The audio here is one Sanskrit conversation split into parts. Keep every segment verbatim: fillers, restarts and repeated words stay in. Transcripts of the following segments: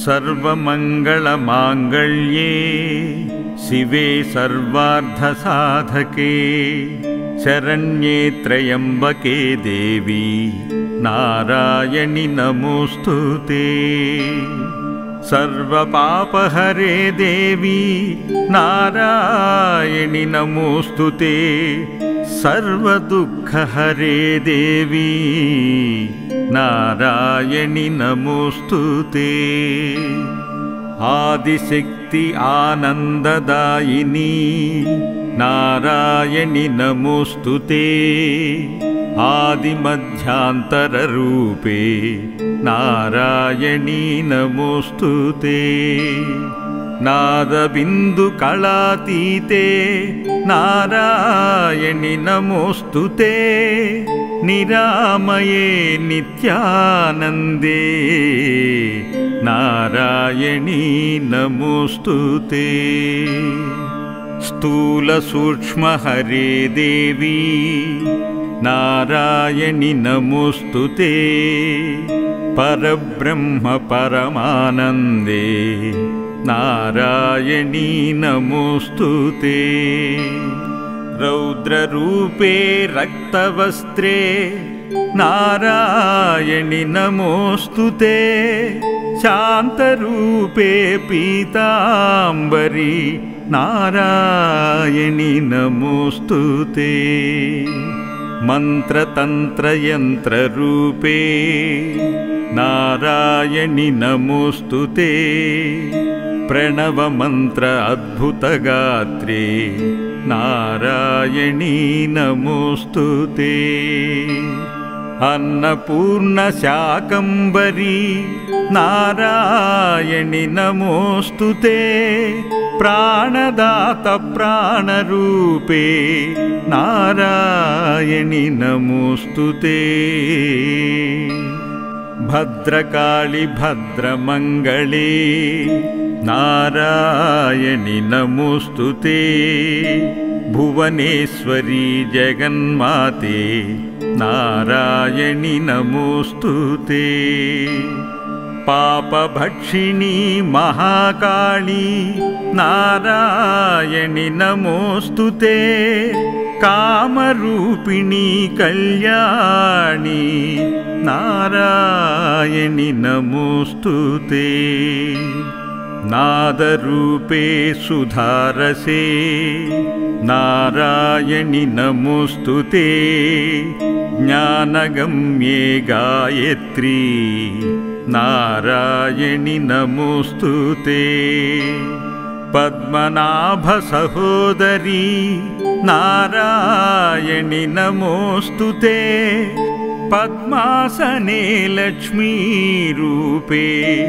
सर्वमङ्गलमाङ्गल्ये शिवे सर्वार्थसाधके शरण्ये त्र्यम्बके देवी नारायणि नमोऽस्तुते। सर्वपापहरे देवी नारायणि नमोऽस्तुते। सर्वदुःखहरे देवी नारायणि नमोऽस्तुते। आदिशक्ति आनन्ददायिनी नारायणि नमोऽस्तुते। आदिमध्यान्तररूपे नारायणि नमोऽस्तुते। नादबिन्दुकलातीते नारायणि नमोऽस्तुते। निरामये नित्यानन्दे नारायणि नमोऽस्तुते। स्थूलसूक्ष्महरे देवी नारायणि नमोऽस्तुते। परब्रह्म परमानन्दे नारायणि नमोऽस्तुते। रौद्ररूपे रक्तवस्त्रे नारायणि नमोऽस्तुते। शान्तरूपे पीताम्बरी नारायणि नमोऽस्तुते। मन्त्रतन्त्रयन्त्ररूपे नारायणि नमोऽस्तुते। प्रणवमन्त्र अद्भुतगात्रे नारायणि नमोऽस्तुते। अन्नपूर्णशाकम्भरी नारायणि नमोऽस्तुते। प्राणदात प्राणरूपे नारायणि नमोऽस्तुते। भद्रकाळि भद्रमङ्गले नारायणि नमोऽस्तुते। भुवनेश्वरी जगन्माते नारायणि नमोऽस्तुते। पापभक्षिणी महाकाली नारायणि नमोऽस्तुते। कामरूपिणी कल्याणी नारायणि नमोऽस्तुते। नादरूपे सुधारसे नारायणि नमोऽस्तुते। ज्ञानगम्ये गायत्री नारायणि नमोऽस्तुते। पद्मनाभसहोदरी नारायणि नमोऽस्तुते। पद्मासने लक्ष्मीरूपे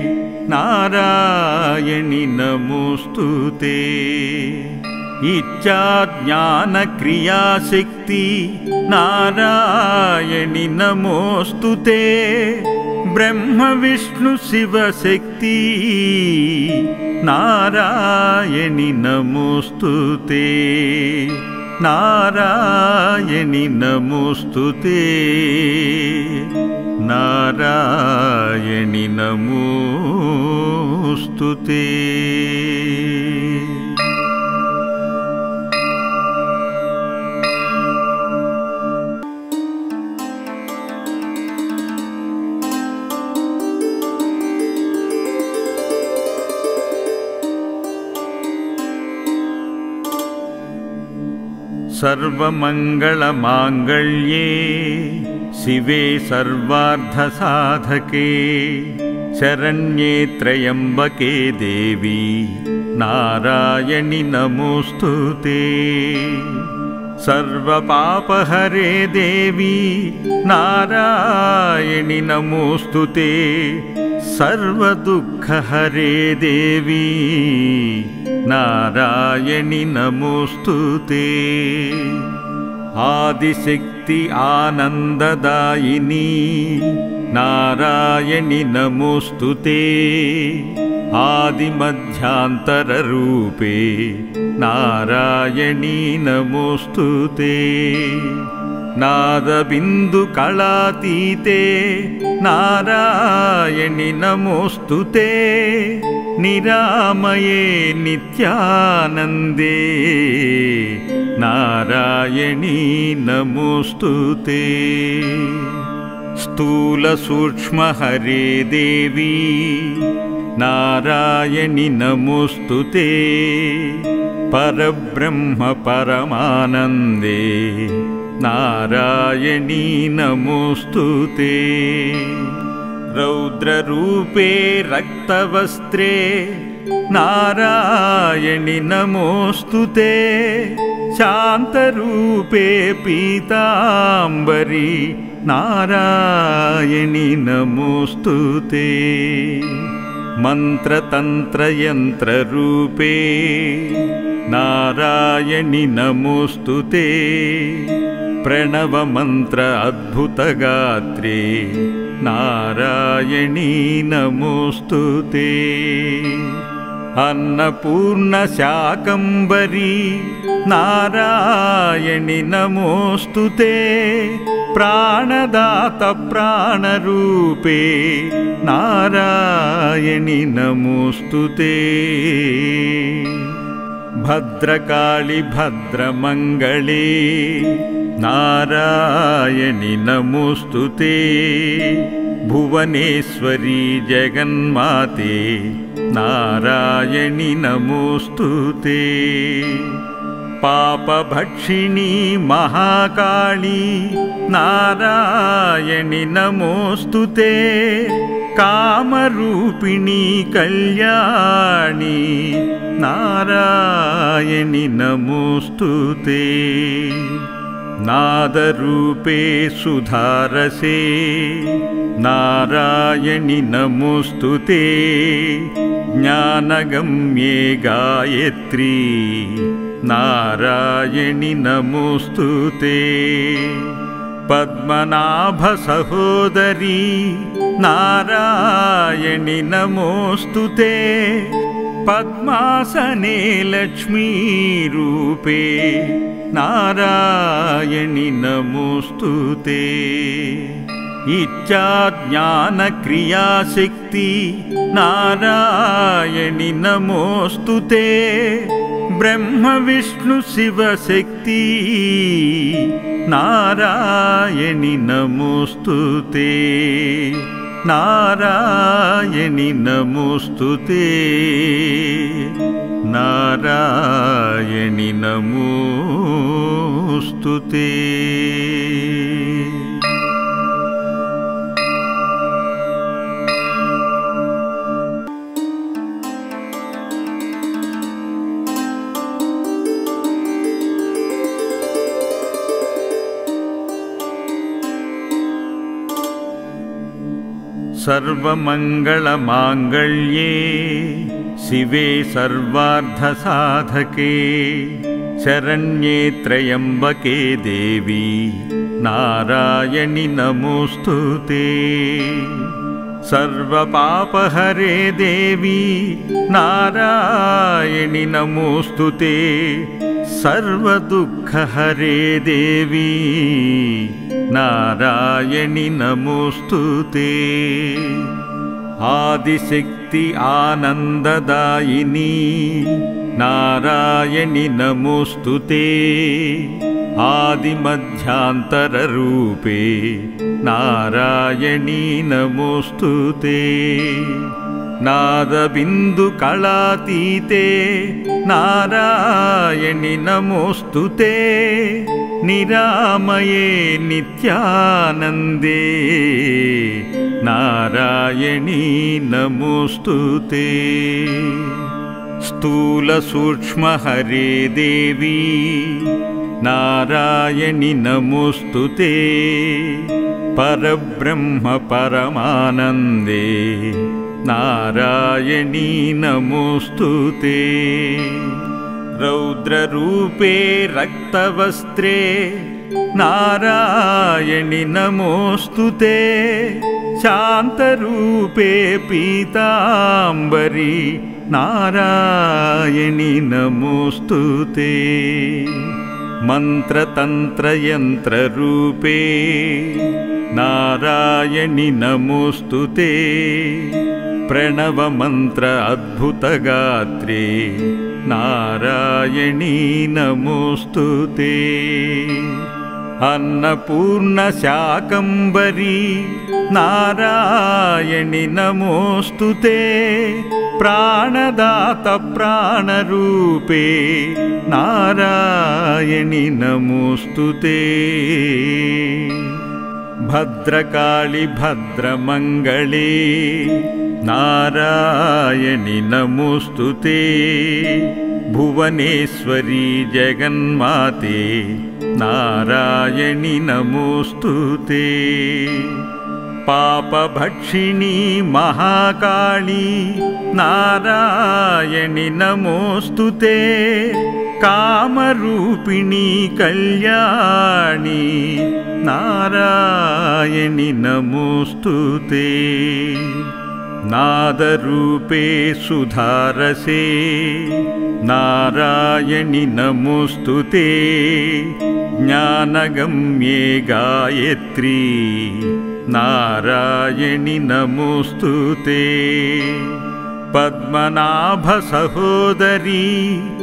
नारायणि नमोऽस्तुते। इच्छाज्ञानक्रियाशक्ति नारायणि नमोऽस्तुते। ब्रह्म विष्णु शिवशक्ति नारायणि नमोऽस्तुते। नारायणि नमोऽस्तुते। नारायणि नमोऽस्तुते। सर्वमङ्गलमाङ्गल्ये शिवे सर्वार्थसाधके शरण्ये त्र्यम्बके देवी नारायणि नमोऽस्तुते। सर्वपापहरे देवी नारायणि नमोऽस्तुते। सर्वदुःखहरे देवी नारायणि नमोऽस्तुते। आदिशक्ति आनन्ददायिनी नारायणि नमोऽस्तुते। आदिमध्यान्तररूपे नारायणि नमोऽस्तुते। नादबिन्दुकलातीते नारायणि नमोऽस्तुते निरामये नित्यानन्दे नारायणी नमोऽस्तुते स्थूलसूक्ष्महरे देवी नारायणि नमोऽस्तुते परब्रह्म परमानन्दे नारायणी नमोऽस्तुते रौद्ररूपे रक्तवस्त्रे नारायणि नमोऽस्तुते शान्तरूपे पीताम्बरी नारायणि नमोऽस्तुते मन्त्रतन्त्रयन्त्ररूपे नारायणि नमोऽस्तुते प्रणवमन्त्र अद्भुतगात्रे नारायणी नमोऽस्तुते अन्नपूर्णशाकम्भरी नारायणि नमोऽस्तुते प्राणदात प्राणरूपे नारायणि नमोऽस्तुते भद्रकाळि भद्रमङ्गले नारायणि नमोऽस्तुते भुवनेश्वरी जगन्माते नारायणि नमोऽस्तुते पापभक्षिणी महाकाली नारायणि नमोऽस्तुते कामरूपिणी कल्याणी नारायणि नमोऽस्तुते नादरूपे सुधारसे नारायणि नमोऽस्तुते ज्ञानगम्ये गायत्री नारायणि नमोऽस्तुते पद्मनाभसहोदरी नारायणि नमोऽस्तुते पद्मासने लक्ष्मीरूपे नारायणि नमोऽस्तुते इच्छाज्ञानक्रियाशक्ति नारायणि नमोऽस्तुते ब्रह्म विष्णु शिवशक्ति नारायणि नमोऽस्तुते नारायणि नमोऽस्तुते नारायणि नमोऽस्तुते सर्वमङ्गलमाङ्गल्ये शिवे सर्वार्थसाधके शरण्ये त्र्यम्बके देवी नारायणि नमोऽस्तुते सर्वपापहरे देवी नारायणि नमोऽस्तुते सर्वदुःखहरे देवी नारायणि नमोऽस्तुते आदिशक्ति आनन्ददायिनी नारायणि नमोऽस्तुते आदिमध्यान्तररूपे नारायणि नमोऽस्तुते नादबिन्दुकलातीते नारायणि नमोऽस्तुते निरामये नित्यानन्दे नारायणी नमोऽस्तुते स्थूलसूक्ष्महरे देवी नारायणि नमोऽस्तुते परब्रह्म परमानन्दे नारायणी नमोऽस्तुते रौद्ररूपे रक्तवस्त्रे नारायणि नमोऽस्तुते शान्तरूपे पीताम्बरी नारायणि नमोऽस्तुते मन्त्रतन्त्रयन्त्ररूपे नारायणि नमोऽस्तुते प्रणवमन्त्र अद्भुतगात्रे नारायणी नमोऽस्तुते अन्नपूर्णशाकम्भरी नारायणि नमोऽस्तुते प्राणदात प्राणरूपे नारायणि नमोऽस्तुते भद्रकाळि भद्रमङ्गले नारायणि नमोऽस्तुते भुवनेश्वरी जगन्माते नारायणि नमोऽस्तुते पापभक्षिणी महाकाली नारायणि नमोऽस्तुते कामरूपिणी कल्याणी नारायणि नमोऽस्तुते नादरूपे सुधारसे नारायणि नमोऽस्तुते ज्ञानगम्ये गायत्री नारायणि नमोऽस्तुते पद्मनाभसहोदरी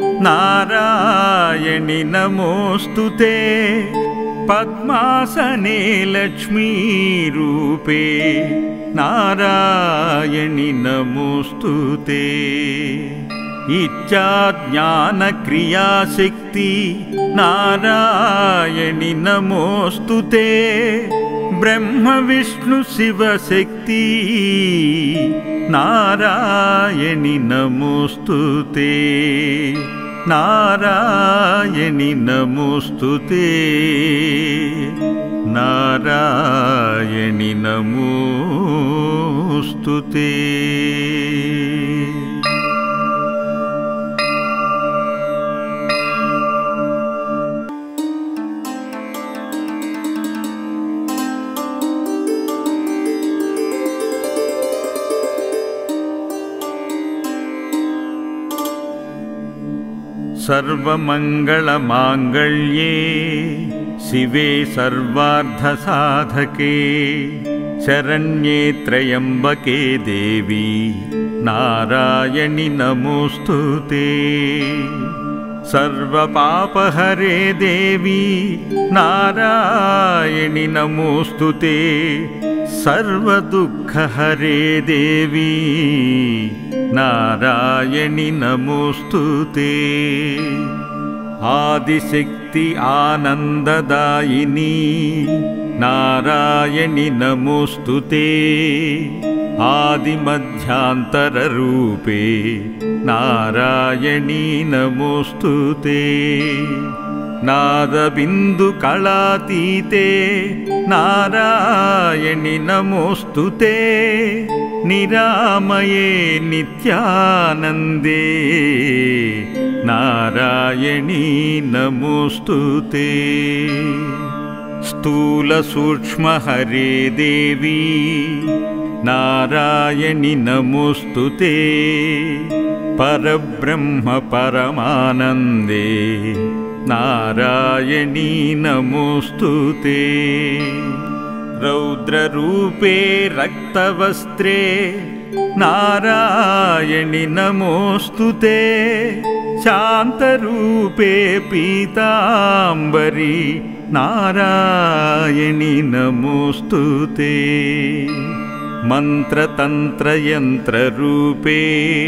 नारायणि नमोऽस्तुते पद्मासने लक्ष्मीरूपे नारायणि नमोऽस्तुते इच्छाज्ञानक्रियाशक्ति नारायणि नमोऽस्तुते ब्रह्म विष्णु शिवशक्ति नारायणि नमोऽस्तुते नारायणि नमोऽस्तुते नारायणि नमोऽस्तुते सर्वमङ्गलमाङ्गल्ये शिवे सर्वार्थसाधके शरण्ये त्र्यम्बके देवी नारायणि नमोऽस्तुते सर्वपापहरे देवी नारायणि नमोऽस्तुते सर्वदुःखहरे देवी नारायणि नमोऽस्तुते आदिशक्ति आनन्ददायिनी नारायणि नमोऽस्तुते आदिमध्यान्तररूपे नारायणि नमोऽस्तुते नादबिन्दुकलातीते नारायणि नमोऽस्तुते निरामये नित्यानन्दे नारायणी नमोऽस्तुते स्थूलसूक्ष्महरे देवी नारायणि नमोऽस्तुते परब्रह्म परमानन्दे नारायणी नमोऽस्तुते रौद्ररूपे रक्तवस्त्रे नारायणि नमोऽस्तुते शान्तरूपे पीताम्बरी नारायणि नमोऽस्तुते मन्त्रतन्त्रयन्त्ररूपे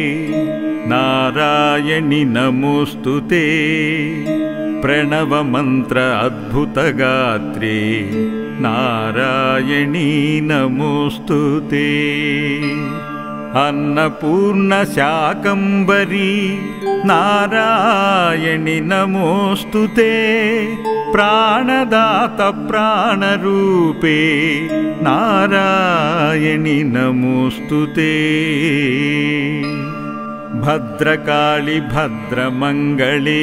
नारायणि नमोऽस्तुते प्रणवमन्त्र अद्भुतगात्रे नारायणी नमोऽस्तुते अन्नपूर्णशाकम्भरी नारायणि नमोऽस्तुते प्राणदात प्राणरूपे नारायणि नमोऽस्तुते भद्रकाळि भद्रमङ्गले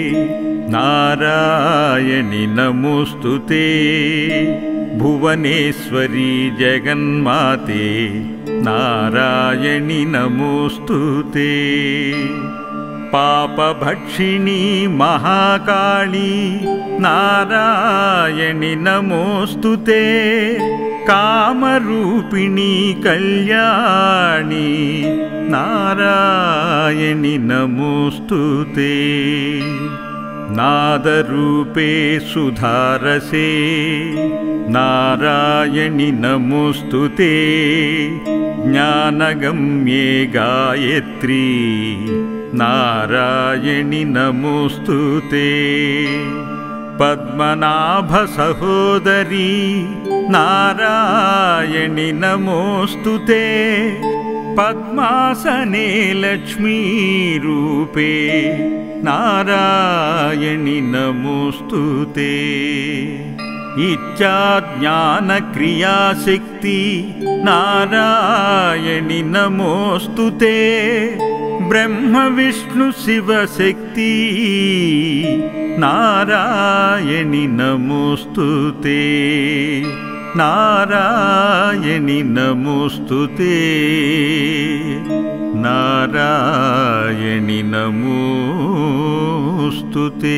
नारायणि नमोऽस्तुते भुवनेश्वरी जगन्माते नारायणि नमोऽस्तुते पापभक्षिणी महाकाली नारायणि नमोऽस्तुते कामरूपिणी कल्याणी नारायणि नमोऽस्तुते नादरूपे सुधारसे नारायणि नमोऽस्तुते ज्ञानगम्ये गायत्री नारायणि नमोऽस्तुते पद्मनाभसहोदरी नारायणि नमोऽस्तुते पद्मासने लक्ष्मीरूपे नारायणि नमोऽस्तुते इच्छाज्ञानक्रियाशक्ति नारायणि नमोऽस्तुते ब्रह्म विष्णु शिवशक्ति नारायणि नमोऽस्तुते नारायणि नमोऽस्तुते नारायणि नमोऽस्तुते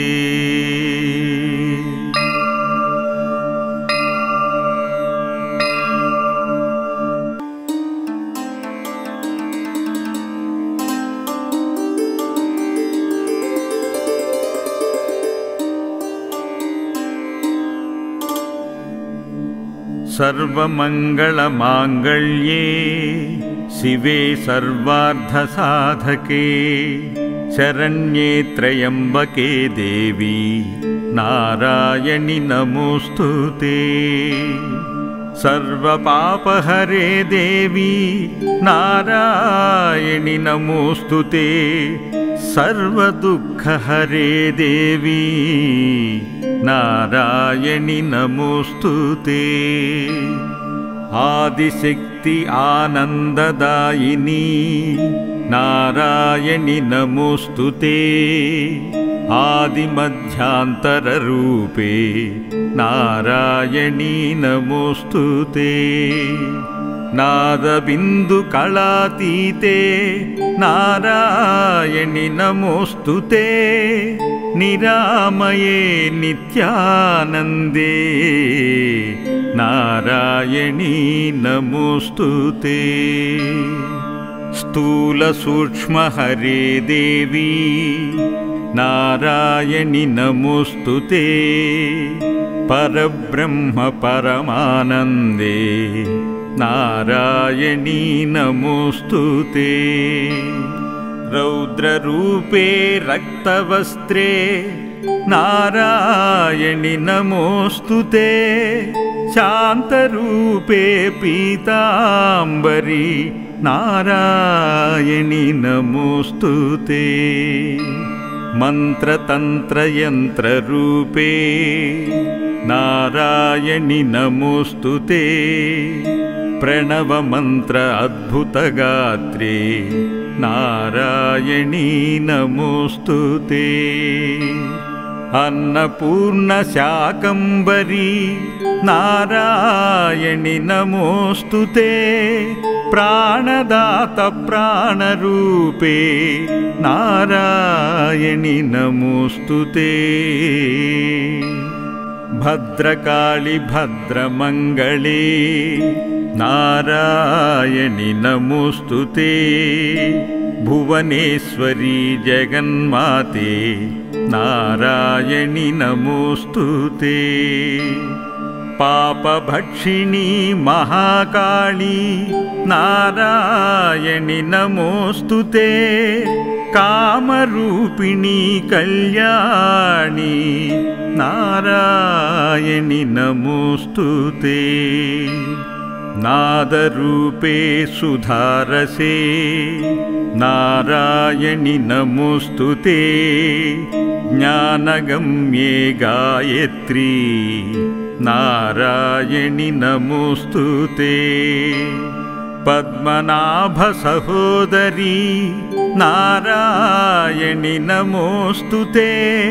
सर्वमङ्गलमाङ्गल्ये शिवे सर्वार्थसाधके शरण्ये त्र्यम्बके देवी नारायणि नमोऽस्तुते सर्वपापहरे देवी नारायणि नमोऽस्तुते सर्वदुःखहरे देवी नारायणि नमोऽस्तुते आदिशक्ति आनन्ददायिनी नारायणि नमोऽस्तुते आदिमध्यान्तररूपे नारायणि नमोऽस्तुते नादबिन्दुकलातीते नारायणि नमोऽस्तुते निरामये नित्यानन्दे नारायणि नमोऽस्तुते स्थूलसूक्ष्महरे देवी नारायणि नमोऽस्तुते परब्रह्म परमानन्दे नारायणि नमोऽस्तुते रौद्ररूपे रक्तवस्त्रे नारायणि नमोऽस्तुते शान्तरूपे पीताम्बरी नारायणि नमोऽस्तुते मन्त्रतन्त्रयन्त्ररूपे नारायणि नमोऽस्तुते प्रणवमन्त्र अद्भुतगात्रे नारायणि नमोऽस्तुते अन्नपूर्णशाकम्भरी नारायणि नमोऽस्तुते प्राणदात प्राणरूपे नारायणि नमोऽस्तुते भद्रकाली भद्रमङ्गले नारायणि नमोऽस्तुते भुवनेश्वरी जगन्माते नारायणि नमोऽस्तुते पापभक्षिणी महाकाली नारायणि नमोऽस्तुते कामरूपिणी कल्याणी नारायणि नमोऽस्तुते नादरूपे सुधारसे नारायणि नमोऽस्तुते ज्ञानगम्ये गायत्री नारायणि नमोऽस्तुते पद्मनाभसहोदरी नारायणि नमोऽस्तुते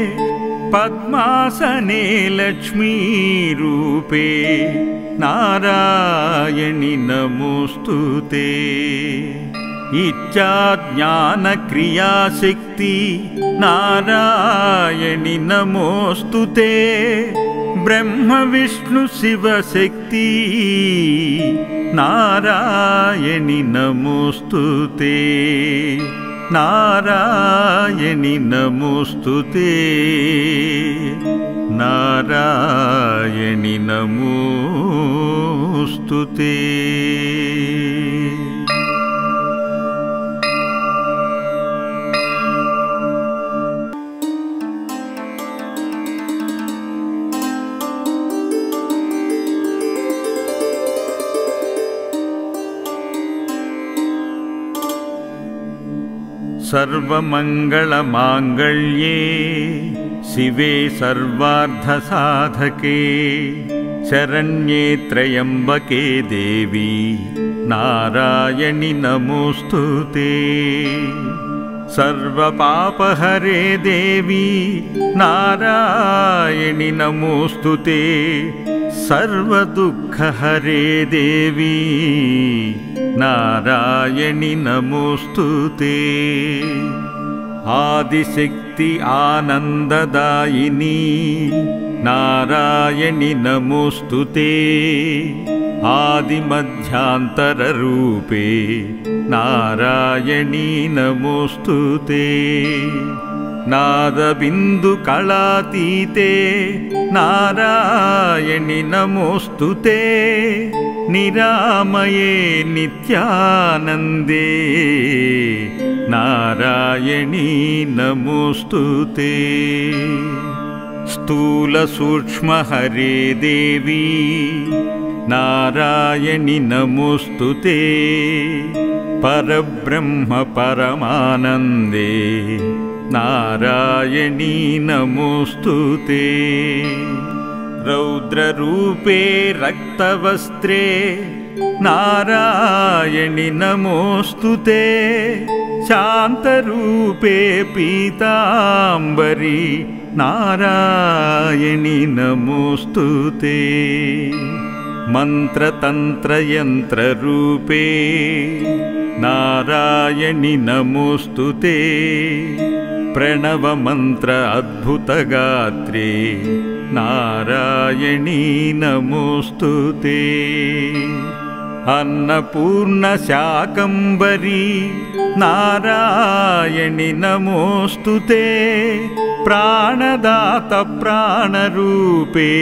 पद्मासने लक्ष्मीरूपे नारायणि नमोऽस्तुते इच्छाज्ञानक्रियाशक्ति नारायणि नमोऽस्तुते ब्रह्म विष्णु शिवशक्ति नारायणि नमोऽस्तुते नारायणि नमोऽस्तुते नारायणि नमोऽस्तुते। सर्वमङ्गलमाङ्गल्ये शिवे सर्वार्थसाधके शरण्ये त्र्यम्बके देवी नारायणि नमोऽस्तुते सर्वपापहरे देवी नारायणि नमोऽस्तुते सर्वदुःखहरे देवी नारायणि नमोऽस्तुते आदिशक्ति आनन्ददायिनी नारायणि नमोऽस्तुते आदिमध्यान्तररूपे नारायणि नमोऽस्तुते नादबिन्दुकलातीते नारायणि नमोऽस्तुते निरामये नित्यानन्दे नारायणि नमोऽस्तुते स्थूलसूक्ष्महरे देवी नारायणि नमोऽस्तुते परब्रह्म परमानन्दे नारायणि नमोऽस्तुते रौद्ररूपे रक्तवस्त्रे नारायणि नमोऽस्तुते शान्तरूपे पीताम्बरी नारायणि नमोऽस्तुते मन्त्रतन्त्रयन्त्ररूपे नारायणि नमोऽस्तुते प्रणवमन्त्र अद्भुतगात्रे नारायणि नमोऽस्तुते अन्नपूर्णशाकम्भरी नारायणि नमोऽस्तुते प्राणदात प्राणरूपे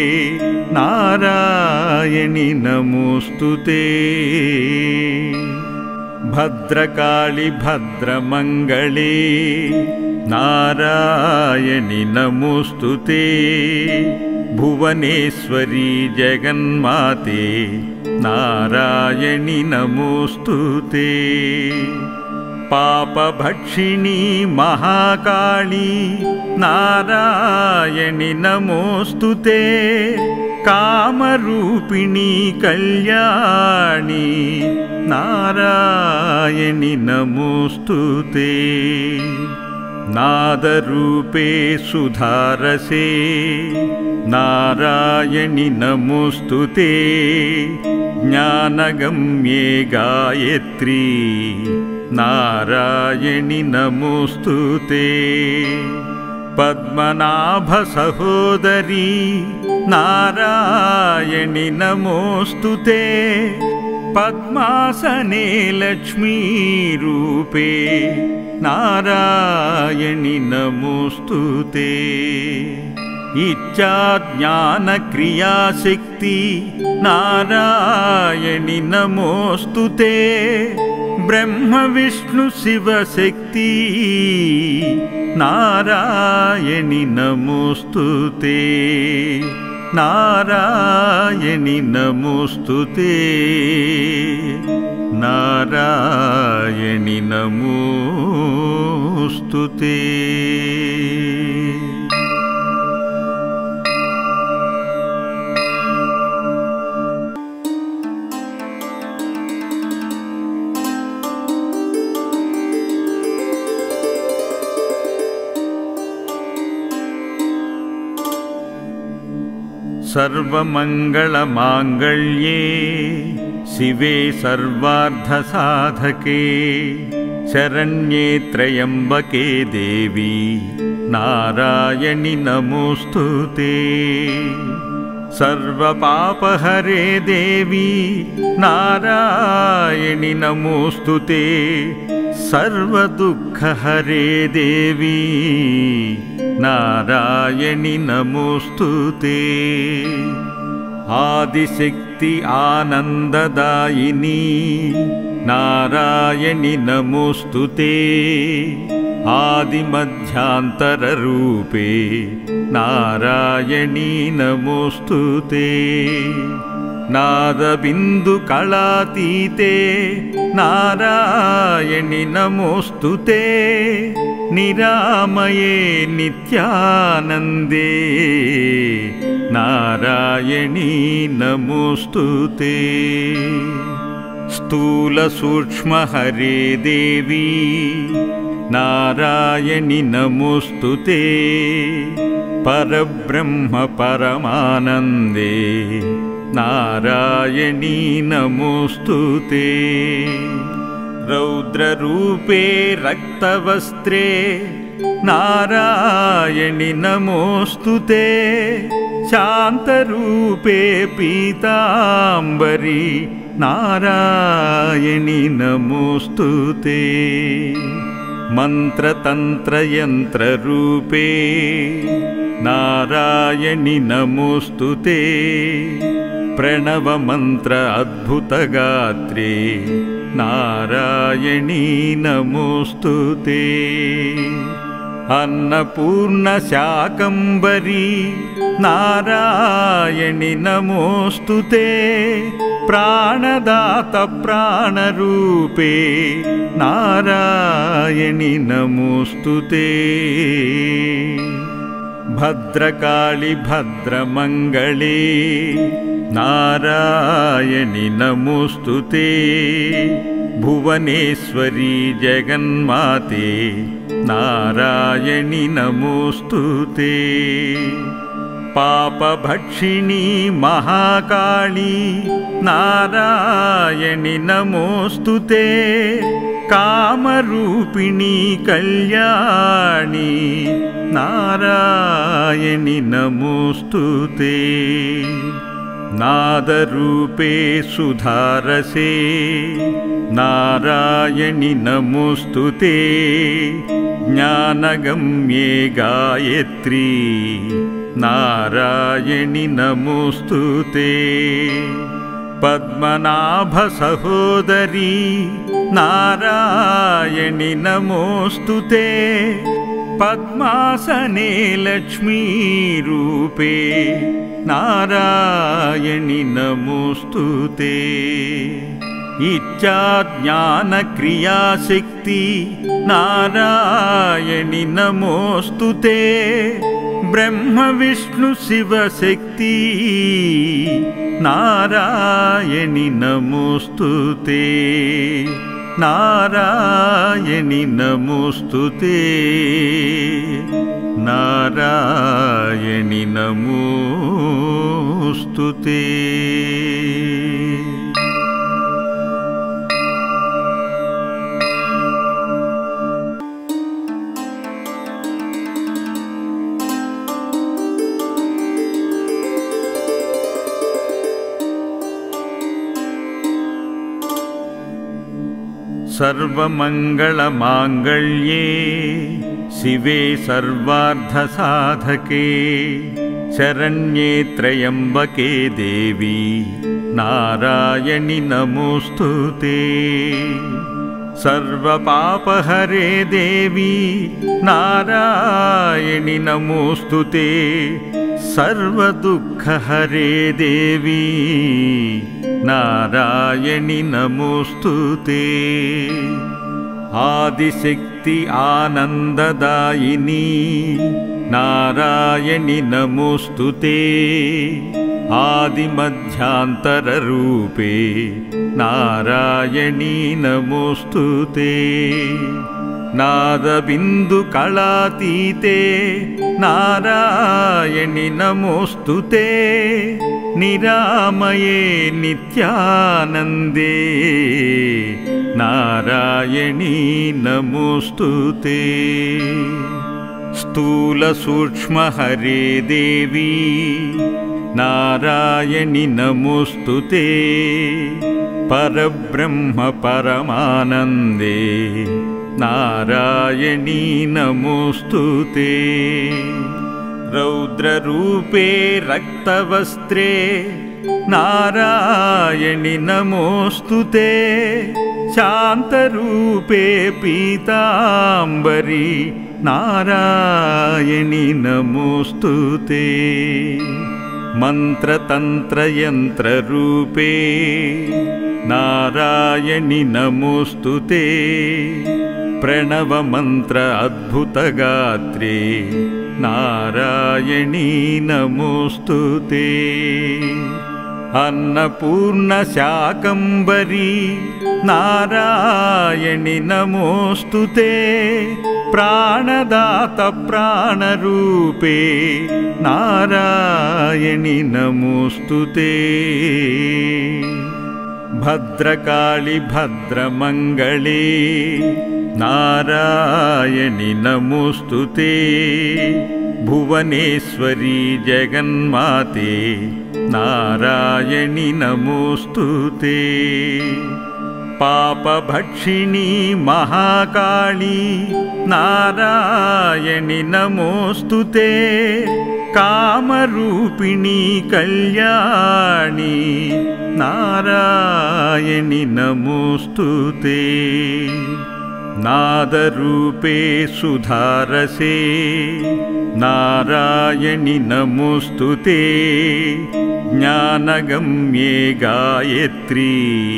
नारायणि नमोऽस्तुते भद्रकाळि भद्रमङ्गले नारायणि नमोऽस्तुते भुवनेश्वरी जगन्माते नारायणि नमोऽस्तुते पापभक्षिणी महाकाली नारायणि नमोऽस्तुते कामरूपिणी कल्याणी नारायणि नमोऽस्तुते नादरूपे सुधारसे नारायणि नमोऽस्तुते ज्ञानगम्ये गायत्री नारायणि नमोऽस्तुते पद्मनाभसहोदरी नारायणि नमोऽस्तुते पद्मासने लक्ष्मीरूपे नारायणि नमोऽस्तुते इच्छाज्ञानक्रियाशक्ति नारायणि नमोऽस्तुते ब्रह्म विष्णु शिवशक्ति नारायणि नमोऽस्तुते नारायणि नमोऽस्तुते नारायणि नमोऽस्तुते। सर्वमङ्गलमाङ्गल्ये शिवे सर्वार्धसाधके शरण्ये त्र्यम्बके देवी नारायणि नमोऽस्तुते सर्वपापहरे देवी नारायणि नमोऽस्तुते सर्वदुःखहरे देवी नारायणि नमोऽस्तुते आदिशक्ति आनन्ददायिनी नारायणि नमोऽस्तुते आदिमध्यान्तररूपे नारायणि नमोऽस्तुते नादबिन्दुकलातीते नारायणि नमोऽस्तुते निरामये नित्यानन्दे नारायणि नमोऽस्तुते स्थूलसूक्ष्महरे देवी नारायणि नमोऽस्तुते परब्रह्म परमानन्दे नारायणि नमोऽस्तुते रौद्ररूपे रक्तवस्त्रे नारायणि नमोऽस्तुते शान्तरूपे पीताम्बरी नारायणि नमोऽस्तुते मन्त्रतन्त्रयन्त्ररूपे नारायणि नमोऽस्तुते प्रणवमन्त्र अद्भुतगात्रे नारायणि नमोऽस्तुते अन्नपूर्णशाकम्भरी नारायणि नमोऽस्तुते प्राणदात प्राणरूपे नारायणि नमोऽस्तुते भद्रकाळि भद्रमङ्गले नारायणि नमोऽस्तुते भुवनेश्वरी जगन्माते नारायणि नमोऽस्तुते पापभक्षिणी महाकाली नारायणि नमोऽस्तुते कामरूपिणी कल्याणी नारायणि नमोऽस्तुते नादरूपे सुधारसे नारायणि नमोऽस्तुते ज्ञानगम्ये गायत्री नारायणि नमोऽस्तुते पद्मनाभसहोदरी नारायणि नमोऽस्तुते पद्मासने लक्ष्मीरूपे नारायणि नमोऽस्तुते इच्छाज्ञानक्रियाशक्ति नारायणि नमोऽस्तुते ब्रह्म विष्णु शिवशक्ति नारायणि नमोऽस्तुते नारायणि नमोऽस्तुते नारायणि नमोऽस्तुते सर्वमङ्गलमाङ्गल्ये शिवे सर्वार्धसाधके शरण्ये त्र्यम्बके देवी नारायणि नमोऽस्तुते सर्वपापहरे देवी नारायणि नमोऽस्तुते सर्वदुःखहरे देवी नारायणि नमोऽस्तुते आदिशक्ति आनन्ददायिनी नारायणि नमोऽस्तुते आदिमध्यान्तररूपे नारायणि नमोऽस्तुते नादबिन्दुकलातीते नारायणि नमोऽस्तुते निरामये नित्यानन्दे नारायणी नमोऽस्तुते स्थूलसूक्ष्महरे देवी नारायणि नमोऽस्तुते परब्रह्म परमानन्दे नारायणी नमोऽस्तुते रौद्ररूपे रक्तवस्त्रे नारायणि नमोऽस्तुते शान्तरूपे पीताम्बरी नारायणि नमोऽस्तुते मन्त्रतन्त्रयन्त्ररूपे नारायणि नमोऽस्तुते प्रणवमन्त्र अद्भुतगात्रे नारायणी नमोऽस्तुते अन्नपूर्णशाकम्भरी नारायणि नमोऽस्तुते प्राणदात प्राणरूपे नारायणि नमोऽस्तुते भद्रकाळि भद्रमङ्गले नारायणि नमोऽस्तुते भुवनेश्वरी जगन्माते नारायणि नमोऽस्तुते पापभक्षिणी महाकाली नारायणि नमोऽस्तुते कामरूपिणी कल्याणी नारायणि नमोऽस्तुते नादरूपे सुधारसे नारायणि नमोऽस्तुते ज्ञानगम्ये गायत्री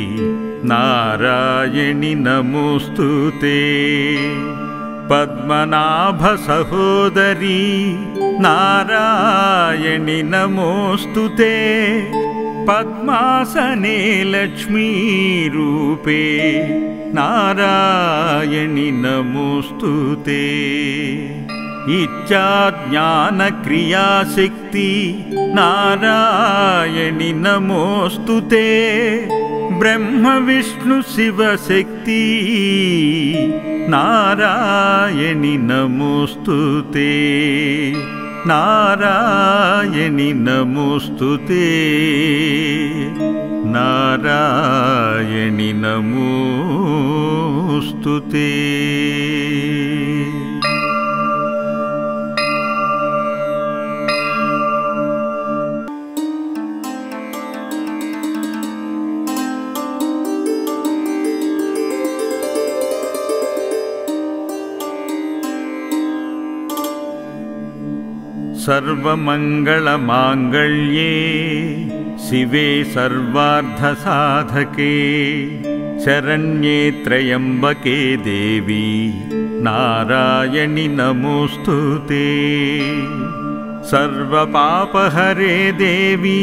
नारायणि नमोऽस्तुते पद्मनाभसहोदरी नारायणि नमोऽस्तुते पद्मासने लक्ष्मीरूपे नारायणि नमोऽस्तुते इच्छाज्ञानक्रियाशक्ति नारायणि नमोऽस्तुते ब्रह्म विष्णु शिवशक्ति नारायणि नमोऽस्तुते नारायणि नमोऽस्तुते नारायणि नमोऽस्तुते सर्वमङ्गलमाङ्गल्ये शिवे सर्वार्थसाधके शरण्ये त्र्यम्बके देवी नारायणि नमोऽस्तुते सर्वपापहरे देवी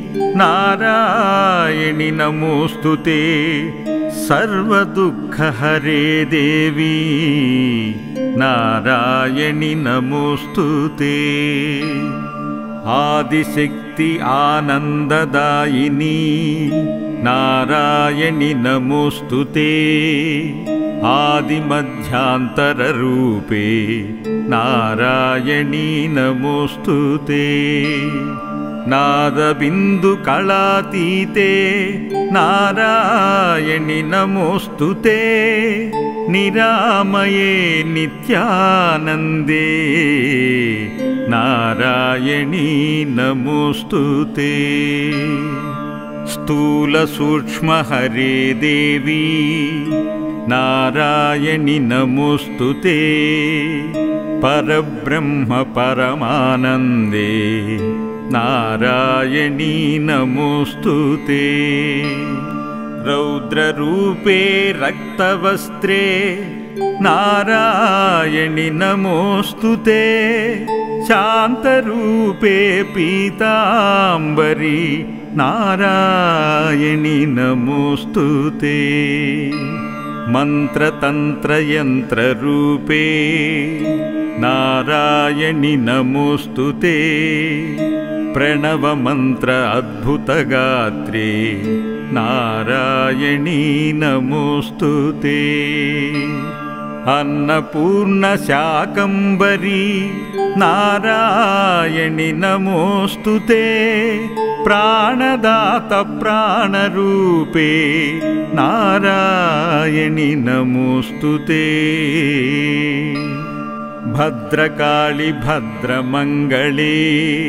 नारायणि नमोऽस्तुते सर्वदुःखहरे देवी नारायणि नमोऽस्तुते आदिशक्ति आनन्ददायिनी नारायणि नमोऽस्तुते आदिमध्यान्तररूपे नारायणि नमोऽस्तुते नादबिन्दुकलातीते नारायणि नमोऽस्तुते निरामये नित्यानन्दे नारायणी नमोऽस्तुते स्थूलसूक्ष्महरे देवी नारायणि नमोऽस्तुते परब्रह्म परमानन्दे नारायणी नमोऽस्तुते रौद्ररूपे रक्तवस्त्रे नारायणि नमोऽस्तुते शान्तरूपे पीताम्बरी नारायणि नमोऽस्तुते मन्त्रतन्त्रयन्त्ररूपे नारायणि नमोऽस्तुते प्रणवमन्त्र अद्भुतगात्रे नारायणी नमोऽस्तुते अन्नपूर्णशाकम्भरी नारायणि नमोऽस्तुते प्राणदात प्राणरूपे नारायणि नमोऽस्तुते भद्रकाळि भद्रमङ्गले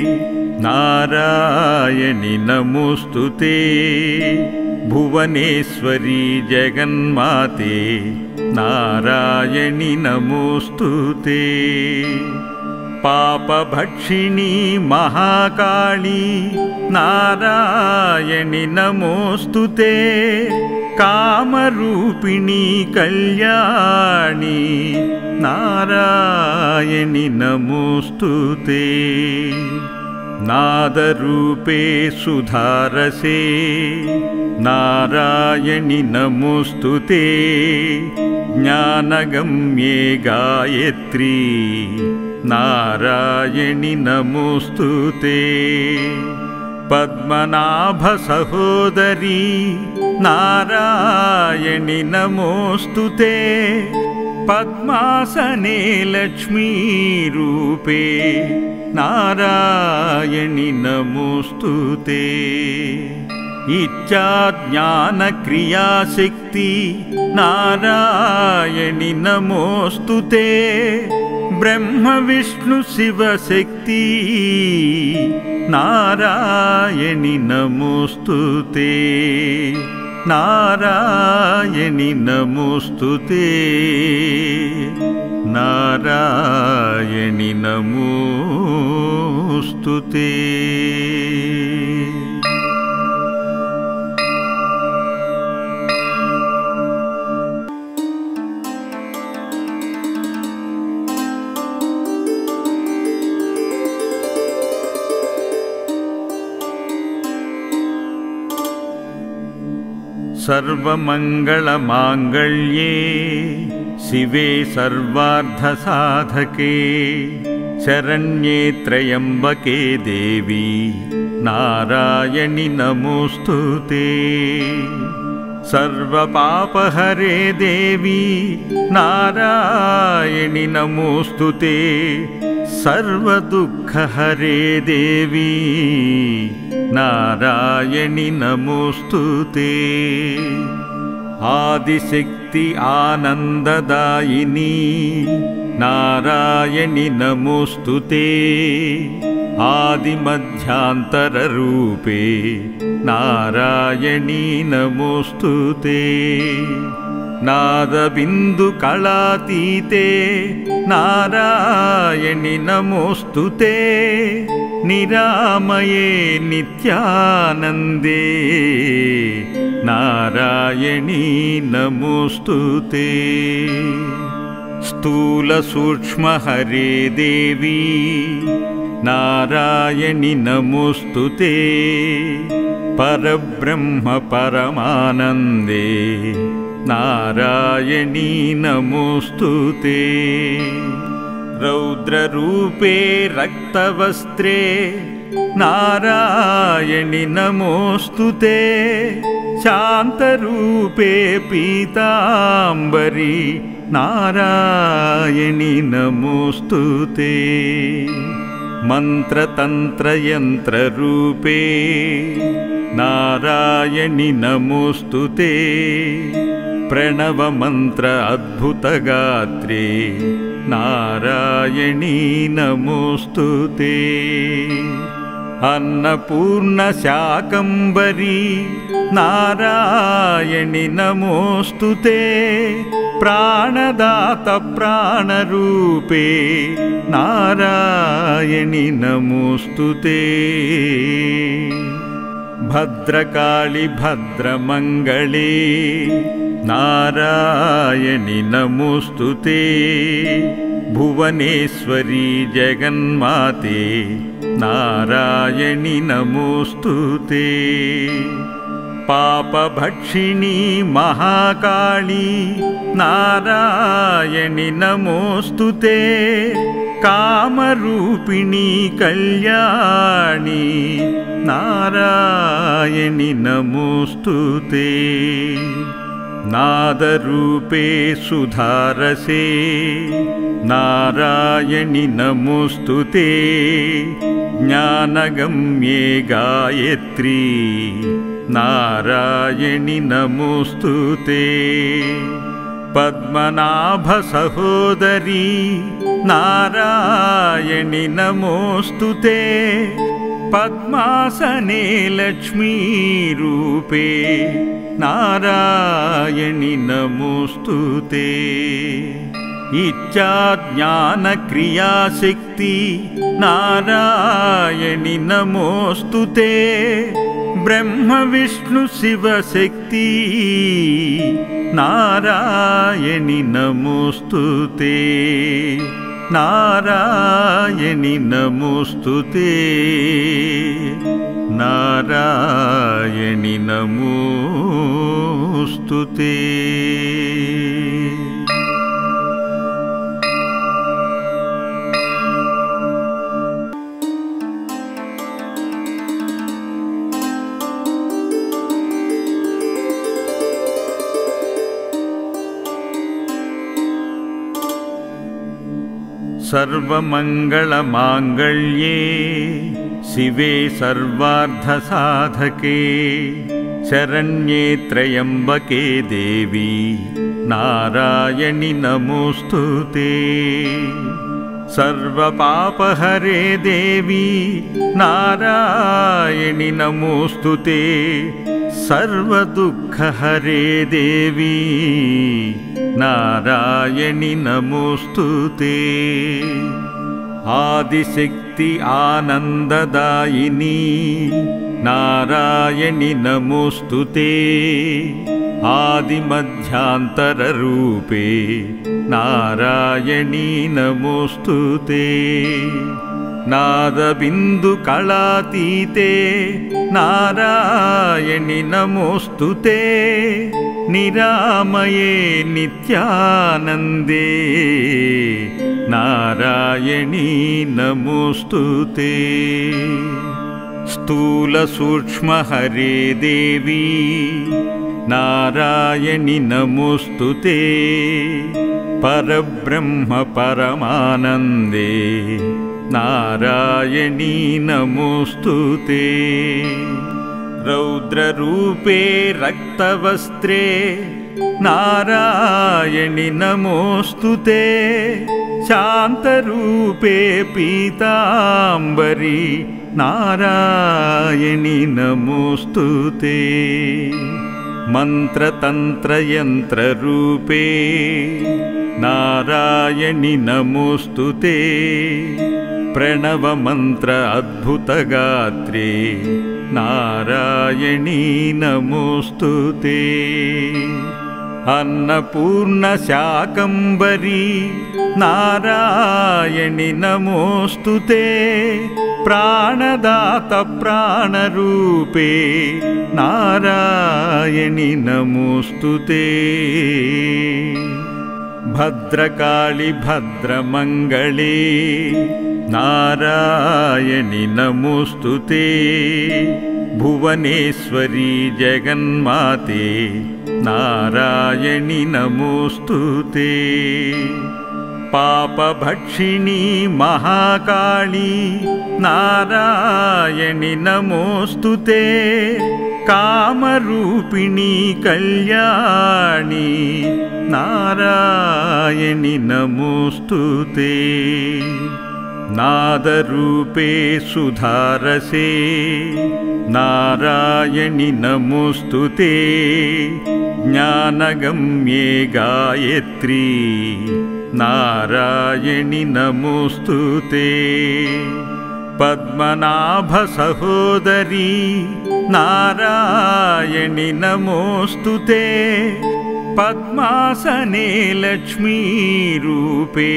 नारायणि नमोऽस्तुते भुवनेश्वरी जगन्माते नारायणि नमोऽस्तुते पापभक्षिणी महाकाली नारायणि नमोऽस्तुते कामरूपिणी कल्याणी नारायणि नमोऽस्तुते नादरूपे सुधारसे नारायणि नमोऽस्तुते ज्ञानगम्ये गायत्री नारायणि नमोऽस्तुते पद्मनाभसहोदरी नारायणि नमोऽस्तुते पद्मासने लक्ष्मीरूपे नारायणि नमोऽस्तुते इच्छाज्ञानक्रियाशक्ति नारायणि नमोऽस्तुते ब्रह्म विष्णु शिवशक्ति नारायणि नमोऽस्तुते नारायणि नमोऽस्तुते नारायणि नमोऽस्तुते सर्वमङ्गलमाङ्गल्ये शिवे सर्वार्थसाधके शरण्ये त्र्यम्बके देवी नारायणि नमोऽस्तुते सर्वपापहरे देवी नारायणि नमोऽस्तुते सर्वदुःखहरे देवी नारायणि नमोऽस्तुते आदिशक्ति आनन्ददायिनी नारायणि नमोऽस्तुते आदिमध्यान्तररूपे नारायणि नमोऽस्तुते नादबिन्दुकलातीते नारायणि नमोऽस्तुते निरामये नित्यानन्दे नारायणि नमोऽस्तुते स्थूलसूक्ष्महरे देवी नारायणि नमोऽस्तुते परब्रह्म परमानन्दे नारायणि नमोऽस्तुते रौद्ररूपे रक्तवस्त्रे नारायणि नमोऽस्तुते शान्तरूपे पीताम्बरी नारायणि नमोऽस्तुते मन्त्रतन्त्रयन्त्ररूपे नारायणि नमोऽस्तुते प्रणवमन्त्र अद्भुतगात्रे नारायणि नमोऽस्तुते अन्नपूर्णशाकम्भरी नारायणि नमोऽस्तुते प्राणदात प्राणरूपे नारायणि नमोऽस्तुते भद्रकाळि भद्रमङ्गले नारायणि नमोऽस्तुते भुवनेश्वरी जगन्माते नारायणि नमोऽस्तुते पापभक्षिणी महाकाली नारायणि नमोऽस्तुते कामरूपिणी कल्याणी नारायणि नमोऽस्तुते नादरूपे सुधारसे नारायणि नमोऽस्तुते ज्ञानगम्ये गायत्री नारायणि नमोऽस्तुते पद्मनाभसहोदरी नारायणि नमोऽस्तुते पद्मासने लक्ष्मीरूपे नारायणि नमोऽस्तुते इच्छाज्ञानक्रियाशक्ति नारायणि नमोऽस्तुते ब्रह्म विष्णु शिवशक्ति नारायणि नमोऽस्तुते नारायणि नमोऽस्तुते नारायणि नमोऽस्तुते सर्वमङ्गलमाङ्गल्ये शिवे सर्वार्थसाधके शरण्ये त्र्यम्बके देवी नारायणि नमोऽस्तुते सर्वपापहरे देवी नारायणि नमोऽस्तुते सर्वदुःखहरे देवी नारायणि नमोऽस्तुते आदिशक्ति आनन्ददायिनी नारायणि नमोऽस्तुते आदिमध्यान्तररूपे नारायणि नमोऽस्तुते नादबिन्दुकलातीते नारायणि नमोऽस्तुते निरामये नित्यानन्दे नारायणि नमोऽस्तुते स्थूलसूक्ष्महरे देवी नारायणि नमोऽस्तुते परब्रह्म परमानन्दे नारायणि नमोऽस्तुते रौद्ररूपे रक्तवस्त्रे नारायणि नमोऽस्तुते शान्तरूपे पीताम्बरी नारायणि नमोऽस्तुते मन्त्रतन्त्रयन्त्ररूपे नारायणि नमोऽस्तुते प्रणवमन्त्र अद्भुतगात्रे नारायणि नमोऽस्तुते अन्नपूर्णशाकम्भरी नारायणि नमोऽस्तुते प्राणदात प्राणरूपे नारायणि नमोऽस्तुते भद्रकाळि भद्रमङ्गले नारायणि नमोऽस्तुते भुवनेश्वरी जगन्माते नारायणि नमोऽस्तुते पापभक्षिणी महाकाली नारायणि नमोऽस्तुते कामरूपिणी कल्याणी नारायणि नमोऽस्तुते नादरूपे सुधारसे नारायणि नमोऽस्तुते ज्ञानगम्ये गायत्री नारायणि नमोऽस्तुते पद्मनाभसहोदरी नारायणि नमोऽस्तुते पद्मासने लक्ष्मीरूपे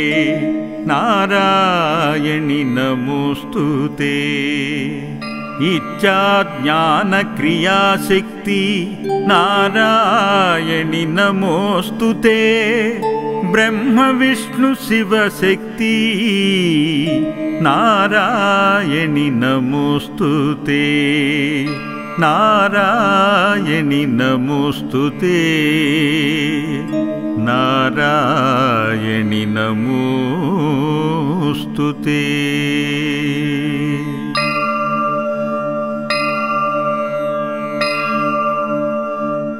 नारायणि नमोऽस्तुते इच्छाज्ञानक्रियाशक्ति नारायणि नमोऽस्तुते ब्रह्म विष्णु शिवशक्ति नारायणि नमोस्तुते नारायणि नमोस्तुते नारायणि नमोस्तुते।